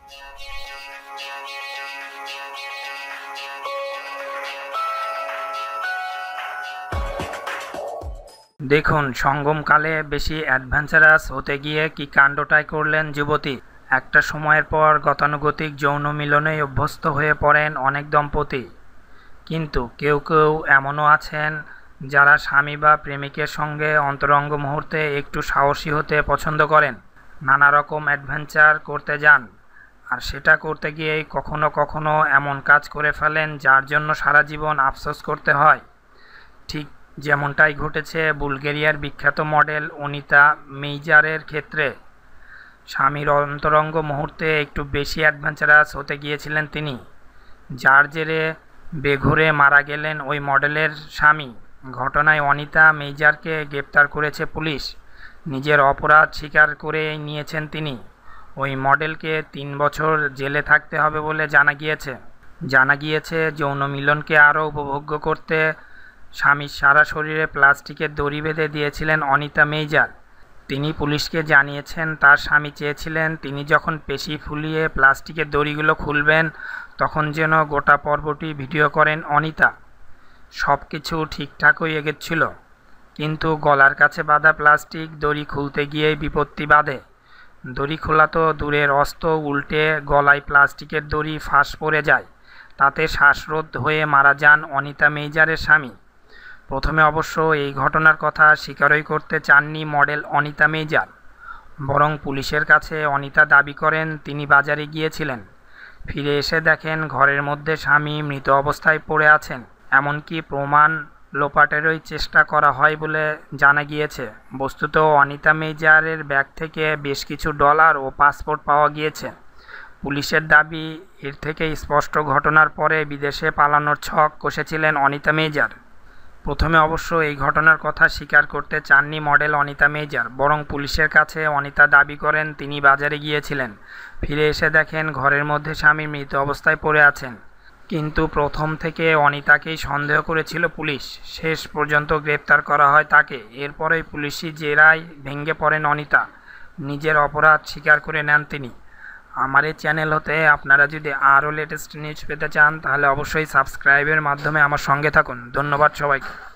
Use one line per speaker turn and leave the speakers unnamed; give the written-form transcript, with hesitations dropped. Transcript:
দেখুন, সঙ্গমকালে বেশি অ্যাডভেঞ্চারাস হতে গিয়ে কি কাণ্ডটাই করলেন যুবতী। একটা সময়ের পর গতানুগতিক যৌন মিলনেই অভ্যস্ত হয়ে পড়েন অনেক দম্পতি। কিন্তু কেউ কেউ এমনও আছেন যারা স্বামী বা প্রেমিকের সঙ্গে অন্তরঙ্গ মুহূর্তে একটু সাহসী হতে পছন্দ করেন, নানা রকম অ্যাডভেঞ্চার করতে যান, আর সেটা করতে গিয়েই কখনো কখনো এমন কাজ করে ফেলেন যার জন্য সারা জীবন আফসোস করতে হয়। ঠিক যেমনটাই ঘটেছে বুলগেরিয়ার বিখ্যাত মডেল অনিতা মেইজারের ক্ষেত্রে। স্বামীর অন্তরঙ্গ মুহূর্তে একটু বেশি অ্যাডভেঞ্চারাস হতে গিয়েছিলেন তিনি, যার জেরে বেঘোরে মারা গেলেন ওই মডেলের স্বামী। ঘটনায় অনিতা মেইজারকে গ্রেপ্তার করেছে পুলিশ। নিজের অপরাধ স্বীকার করে নিয়েছেন তিনি। ওই মডেলকে 3 বছর জেলে থাকতে হবে বলে জানা গিয়েছে যৌন মিলনকে আরও উপভোগ্য করতে স্বামীর সারা শরীরে প্লাস্টিকের দড়ি বেঁধে দিয়েছিলেন অনিতা মেইজার। তিনি পুলিশকে জানিয়েছেন তার স্বামী চেয়েছিলেন তিনি যখন পেশি ফুলিয়ে প্লাস্টিকের দড়িগুলো খুলবেন তখন যেন গোটা পর্বটি ভিডিও করেন অনিতা। সব কিছু ঠিকঠাকই এগোচ্ছিল, কিন্তু গলার কাছে বাঁধা প্লাস্টিক দড়ি খুলতে গিয়েই বিপত্তি বাধে। দড়ি খোলা তো দূরের অস্ত, উল্টে গলায় প্লাস্টিকের দড়ি ফাঁস পড়ে যায়। তাতে শ্বাসরোধ হয়ে মারা যান অনিতা মেইজারের স্বামী। প্রথমে অবশ্য এই ঘটনার কথা স্বীকারই করতে চাননি মডেল অনিতা মেইজার, বরং পুলিশের কাছে অনিতা দাবি করেন তিনি বাজারে গিয়েছিলেন। ফিরে এসে দেখেন ঘরের মধ্যে স্বামী মৃত অবস্থায় পড়ে আছেন। এমনকি প্রমাণ লোপাটেরই চেষ্টা করা হয় বলে জানা গিয়েছে। বস্তুত অনিতা মেইজারের ব্যাগ থেকে বেশ কিছু ডলার ও পাসপোর্ট পাওয়া গিয়েছে। পুলিশের দাবি, এর থেকে স্পষ্ট ঘটনার পরে বিদেশে পালানোর ছক কষেছিলেন অনিতা মেইজার। প্রথমে অবশ্য এই ঘটনার কথা স্বীকার করতে চাননি মডেল অনিতা মেইজার, বরং পুলিশের কাছে অনিতা দাবি করেন তিনি বাজারে গিয়েছিলেন। ফিরে এসে দেখেন ঘরের মধ্যে স্বামী মৃত অবস্থায় পড়ে আছেন। কিন্তু প্রথম থেকে অনিতাকেই সন্দেহ করেছিল পুলিশ। শেষ পর্যন্ত গ্রেপ্তার করা হয় তাকে। এরপরেই পুলিশি জেরায় ভেঙে পড়েন অনিতা। নিজের অপরাধ স্বীকার করে নেন তিনি। আমার এই চ্যানেল হতে আপনারা যদি আরও লেটেস্ট নিউজ পেতে চান তাহলে অবশ্যই সাবস্ক্রাইবের মাধ্যমে আমার সঙ্গে থাকুন। ধন্যবাদ সবাইকে।